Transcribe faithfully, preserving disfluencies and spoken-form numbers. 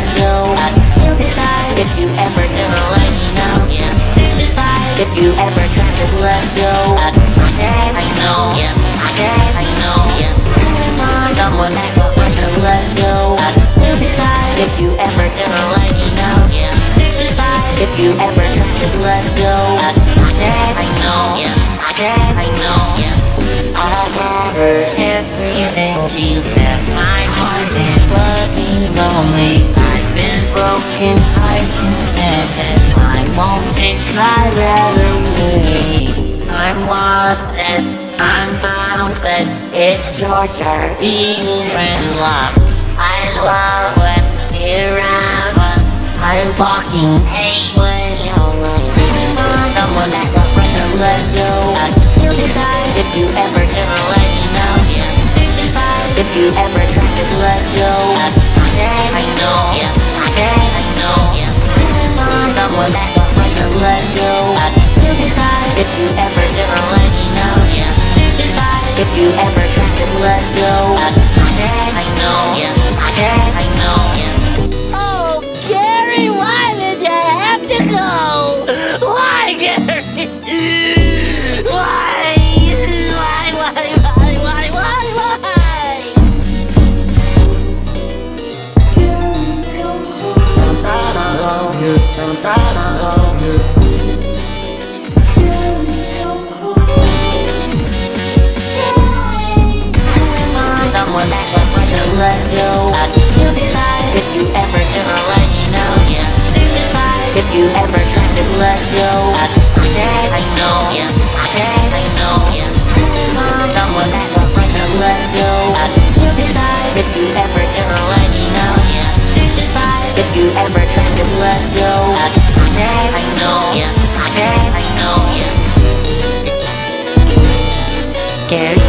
let go. You decide if you ever gonna let me know. You decide if you ever try to let go. I said I know. I said I know. Someone that will want to let go. You decide if you ever gonna let me know. You decide if you ever try to let go. I said I know. I said I know. I've never everything to you left my heart and let me lonely. I've been broken, I've been fantastic. I won't think I'd rather leave. I'm lost and I'm found, but it's torture being in love. I love when you're around, but I'm walking, hate when you're leaving. Someone that will bring to let go. You decide if you ever gonna let me know. You decide if you ever try to let go. I said I know. I said I know. Someone that will bring to let go. You decide if you ever gonna let me know. You decide if you ever try to let go. I said I know. I said I know. Oh, Gary, why did you have to go? Why, Gary? Why? Why, why, why, why, why, why? Inside I love you. Inside I love you. Someone that will want to let go. You decide if you ever gonna let me know. You decide if you ever try to let go. I said I know. I said I know. Someone that will want to let go. You decide if you ever gonna let me know. You decide if you ever try to let go. I said I know. I said I know. Gary.